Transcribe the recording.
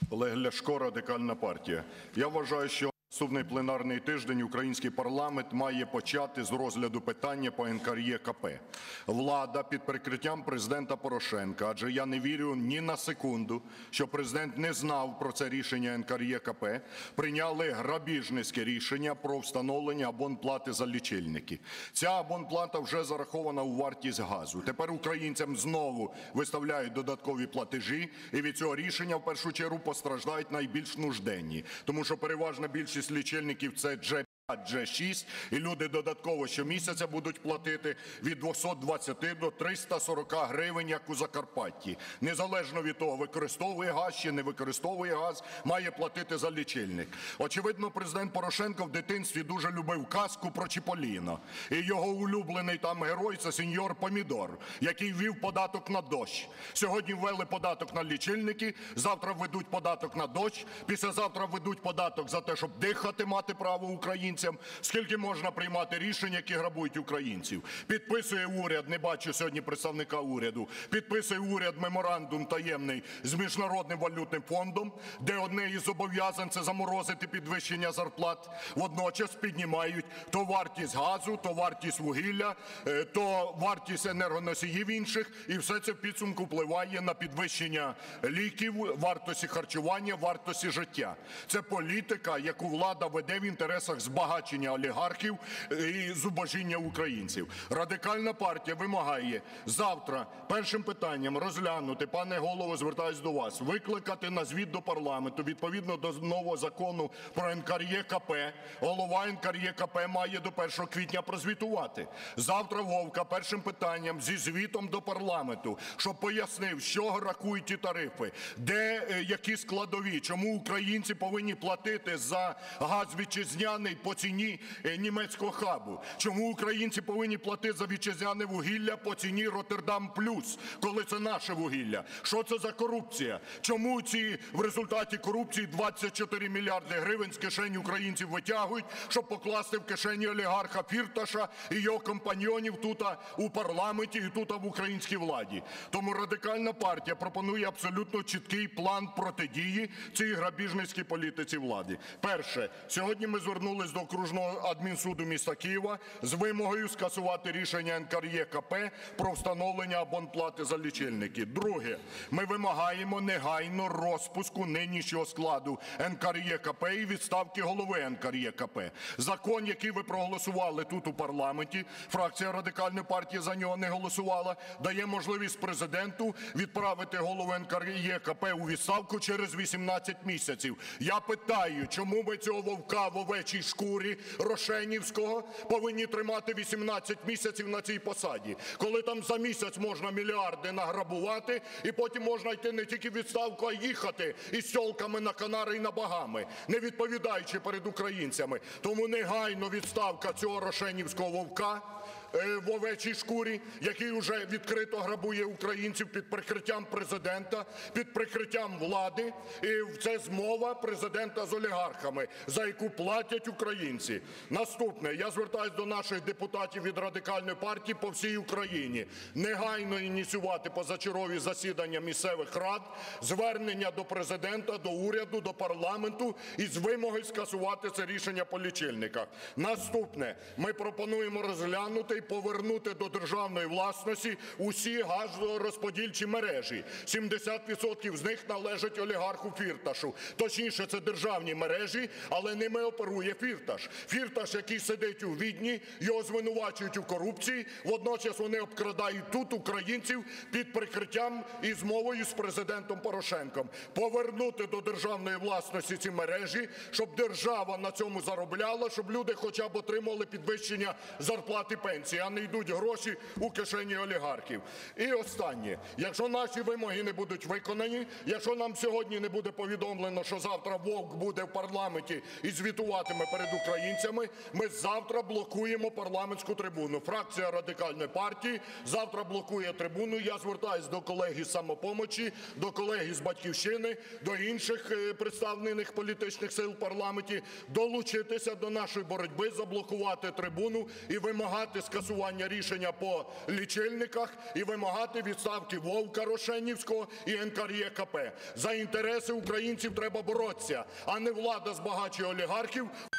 Олег Ляшко, Радикальна партія. Я вважаю, що наступний пленарний тиждень український парламент має почати з розгляду питання по НКРЕКП. Влада під прикриттям Президента Порошенка, адже я не вірю ні на секунду, що Президент не знав про це рішення НКРЕКП, прийняли грабіжницьке рішення про встановлення абонплати за лічильники. Ця абонплата вже зарахована у вартість газу. Тепер українцям знову виставляють додаткові платежі, і від цього рішення в першу чергу постраждають найбільш нужденні, тому що переважна більшість лічильників – це G5, G6, і люди додатково щомісяця будуть платити від 220 до 340 гривень, як у Закарпатті. Незалежно від того, використовує газ чи не використовує газ, має платити за лічильник. Очевидно, президент Порошенко в дитинстві дуже любив казку про Чіполіно. І його улюблений там герой – це сеньор Помідор, який ввів податок на дощ. Сьогодні ввели податок на лічильники, завтра введуть податок на дощ, післязавтра введуть податок за те, щоб дихати мати право українцям. Скільки можна приймати рішення, які грабують українців? Підписує уряд, не бачу сьогодні представника уряду, підписує уряд меморандум таємний з Міжнародним валютним фондом, де одне із зобов'язань – це заморозити підвищення зарплат. Водночас піднімають то вартість газу, то вартість вугілля, то вартість енергоносіїв інших, і все це в підсумку впливає на підвищення ліків, вартості харчування, вартості життя. Це політика, яку влада веде в інтересах збагачення олігархів і зубожіння українців. Радикальна партія вимагає завтра першим питанням розглянути, пане Голово, звертаюсь до вас, викликати на звіт до парламенту відповідно до нового закону про НКРЕКП. Голова НКРЕКП має до 1 квітня прозвітувати. Завтра Вовка першим питанням зі звітом до парламенту, щоб пояснив, з чого рахують ті тарифи, де які складові, чому українці повинні платити за газ вітчизняний по ціні німецького хабу, чому українці повинні платити за вітчизняне вугілля по ціні Роттердам плюс, коли це наше вугілля. Що це за корупція? Чому в результаті корупції 24 мільярди гривень з кишень українців витягують, щоб покласти в кишені олігарха Фірташа і його компаньйонів тут у парламенті і тут в українській владі? Тому Радикальна партія пропонує абсолютно чіткий план протидії цій грабіжницькій політиці влади. Перше. Сьогодні ми звернулись до окружного адмінсуду міста Києва з вимогою скасувати рішення НКРЕКП про встановлення абонплати за лічильники. Друге. Ми вимагаємо негайно розпуску нинішнього складу НКРЕКП і відставки голови НКРЕКП. Закон, який ви проголосували тут у парламенті, фракція Радикальної партії за нього не голосувала, дає можливість президенту відправити голову НКРЕКП у відставку через 18 місяців. Я питаю, чому ми цього вовка в овечій шкурі Рошенівського повинні тримати 18 місяців на цій посаді, коли там за місяць можна мільярди награбувати і потім можна йти не тільки в відставку, а їхати із тьолками на Канари і на Багами, не відповідаючи перед українцями. Тому негайно відставка цього рошенівського вовка в овечій шкурі, який уже відкрито грабує українців під прикриттям Президента, під прикриттям влади. І це змова Президента з олігархами, за яку платять українці. Наступне. Я звертаюсь до наших депутатів від Радикальної партії по всій Україні. Негайно ініціювати позачергові засідання місцевих рад, звернення до Президента, до уряду, до парламенту із вимогою скасувати це рішення по лічильниках. Наступне. Ми пропонуємо розглянути повернути до державної власності усі газорозподільчі мережі. 70% з них належать олігарху Фірташу. Точніше, це державні мережі, але ними оперує Фірташ. Фірташ, який сидить у Відні, його звинувачують у корупції, водночас вони обкрадають тут українців під прикриттям і змовою з президентом Порошенком. Повернути до державної власності ці мережі, щоб держава на цьому заробляла, щоб люди хоча б отримали підвищення зарплат і пенсій, а не йдуть гроші у кишені олігархів. І останнє. Якщо наші вимоги не будуть виконані, якщо нам сьогодні не буде повідомлено, що завтра Вовк буде в парламенті і звітуватиме перед українцями, ми завтра блокуємо парламентську трибуну. Фракція Радикальної партії завтра блокує трибуну. Я звертаюсь до колег із "Самопомочі", до колег із "Батьківщини", до інших представлених політичних сил в парламенті долучитися до нашої боротьби, заблокувати трибуну і вимагати скасування скасування рішення по лічильниках і вимагати відставки Вовка Рошенівського і НКРЕКП. За інтереси українців треба боротися, а не влада збагачує олігархів.